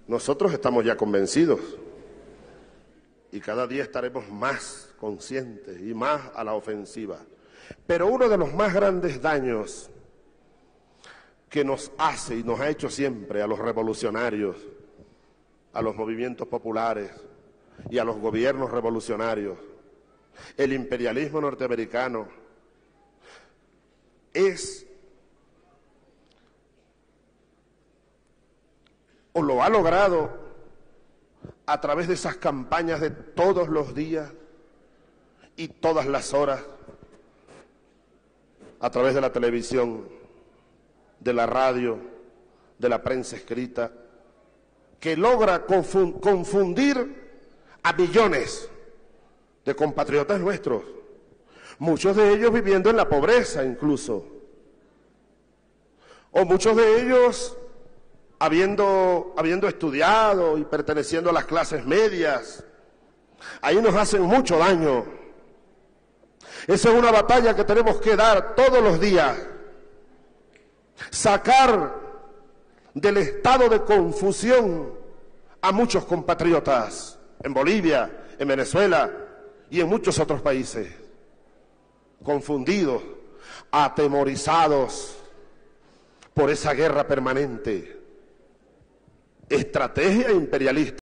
Nosotros estamos ya convencidos y cada día estaremos más conscientes y más a la ofensiva. Pero uno de los más grandes daños que nos hace y nos ha hecho siempre a los revolucionarios, a los movimientos populares y a los gobiernos revolucionarios, el imperialismo norteamericano, es, o lo ha logrado a través de esas campañas de todos los días y todas las horas, a través de la televisión, de la radio, de la prensa escrita, que logra confundir a millones de compatriotas nuestros, muchos de ellos viviendo en la pobreza incluso, o muchos de ellos habiendo estudiado y perteneciendo a las clases medias. Ahí nos hacen mucho daño. Esa es una batalla que tenemos que dar todos los días. Sacar del estado de confusión a muchos compatriotas en Bolivia, en Venezuela y en muchos otros países. Confundidos, atemorizados por esa guerra permanente. Estrategia imperialista.